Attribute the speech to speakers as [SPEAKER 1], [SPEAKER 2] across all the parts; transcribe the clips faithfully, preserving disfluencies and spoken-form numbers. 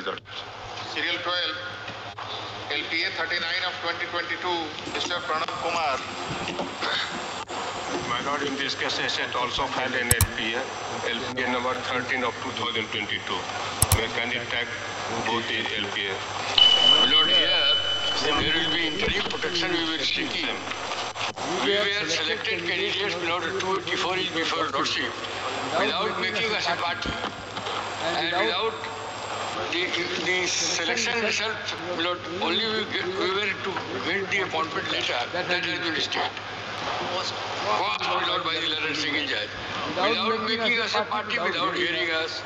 [SPEAKER 1] Serial twelve, L P A thirty-nine of twenty twenty-two, Mister Pranab Kumar.
[SPEAKER 2] My lord, in this case, I said also filed an L P A, L P A number thirteen of two thousand twenty-two. May kindly tag both the L P A.
[SPEAKER 3] My lord, here there will be interim protection we will restricting. We were selected candidates in order to before it before lordship without making us a party and without the, the selection result, Lord, only we, get, we were to get the appointment letter that has been stayed. First, Lord, by the letter second judge. Without making us a party, without hearing us.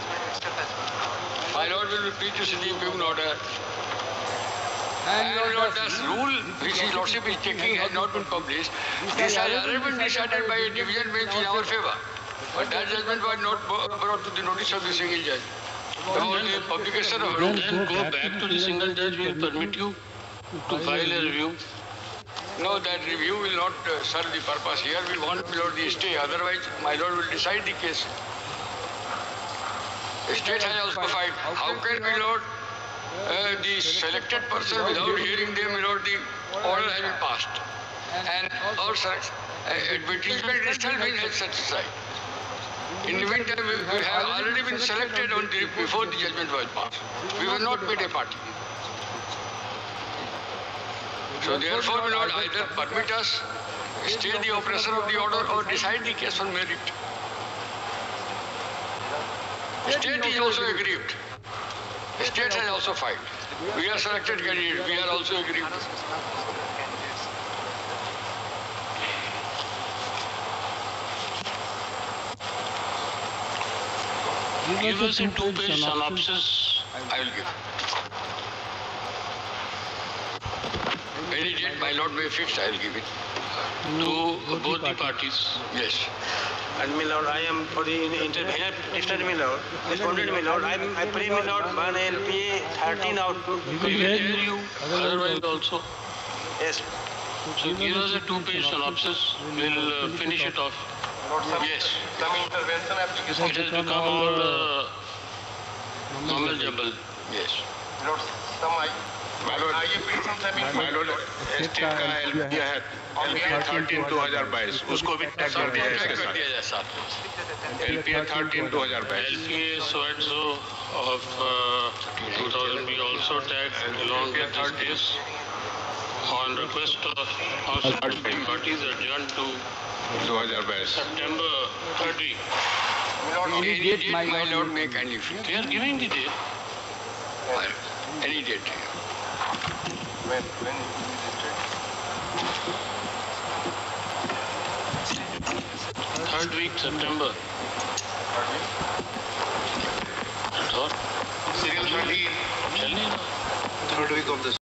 [SPEAKER 3] My Lord will be pleased to see the impugned order. And Lord, this rule which His Lordship is taking has not been published. This has already been decided by a division bench in our favour. But that judgment was not brought to the notice of the single judge. Now the publication of it.
[SPEAKER 4] Then go back to the single judge, will permit you to file a review.
[SPEAKER 3] No, that review will not uh, serve the purpose here. We want my Lord the stay. Otherwise, my Lord will decide the case. The state has also filed. How can my Lord, uh, the selected person, without hearing them, my Lord, the order has been passed. And our uh, advertisement itself is set aside. In the meantime, we, we have already been selected on the, before the judgment was passed. We were not made a party. So therefore, my Lord, either permit us, stay the operation of the order or decide the case on merit. State is also aggrieved. State has also filed. We are selected candidates, we are also aggrieved.
[SPEAKER 4] Give us a two-page synopsis.
[SPEAKER 3] I will give. Any date my Lord may fix, I will give it.
[SPEAKER 4] To both the parties.
[SPEAKER 3] Yes.
[SPEAKER 5] And my Lord, I am for the intervener petitioner, my Lord. Responded, my Lord. I, I pray, my Lord, one L P A thirteen out.
[SPEAKER 4] We will hear you otherwise also.
[SPEAKER 5] Yes.
[SPEAKER 4] So give us a two-page synopsis. We'll uh, finish it off.
[SPEAKER 1] Lord, some,
[SPEAKER 3] Yes.
[SPEAKER 1] some intervention application.
[SPEAKER 4] It has become all uh, normal jumble.
[SPEAKER 3] Yes.
[SPEAKER 1] Lord, some I,
[SPEAKER 2] My lord,
[SPEAKER 1] I petitions have been
[SPEAKER 2] my lord, state का L P A है L P A thirteen दो हजार बाईस, उसको भी tag कर दिया है इसके
[SPEAKER 3] कर दिया जाए
[SPEAKER 2] साथ.
[SPEAKER 3] साथ.
[SPEAKER 2] L P A thirteen दो हजार बाईस.
[SPEAKER 4] L P A so and so of uh, two thousand be also tagged along with this case on request of House of Parties adjourned to
[SPEAKER 2] दो हजार बाईस.
[SPEAKER 4] September third week.
[SPEAKER 3] Any date my Lord may kindly fix.
[SPEAKER 4] They are giving the date.
[SPEAKER 3] Any date.
[SPEAKER 1] When, when
[SPEAKER 4] Third week September. That's all.
[SPEAKER 1] serial thirteen,
[SPEAKER 4] Tell me now.
[SPEAKER 1] third week of the